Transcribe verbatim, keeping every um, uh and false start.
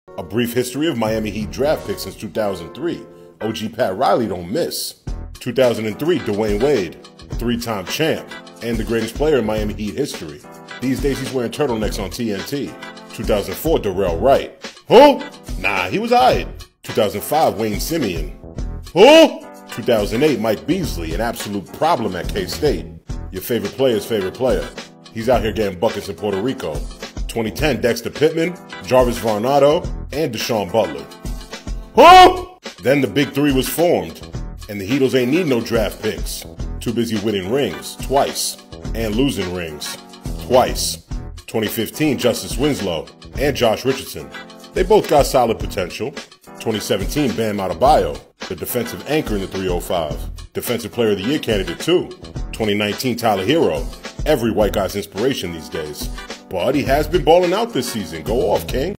A brief history of Miami Heat draft picks since two thousand three. O G Pat Riley don't miss. two thousand three, Dwayne Wade, three-time champ, and the greatest player in Miami Heat history. These days he's wearing turtlenecks on T N T. two thousand four, Darrell Wright. Who? Nah, he was aight. two thousand five, Wayne Simeon. Who? two thousand eight, Mike Beasley, an absolute problem at K-State. Your favorite player's favorite player. He's out here getting buckets in Puerto Rico. twenty ten, Dexter Pittman, Jarvis Varnado, and Deshaun Butler. Who? Then the Big Three was formed, and the Heatles ain't need no draft picks. Too busy winning rings, twice, and losing rings, twice. twenty fifteen, Justice Winslow, and Josh Richardson. They both got solid potential. twenty seventeen, Bam Adebayo, the defensive anchor in the three oh five. Defensive Player of the Year candidate too. twenty nineteen, Tyler Hero, every white guy's inspiration these days. But he has been balling out this season. Go off, King.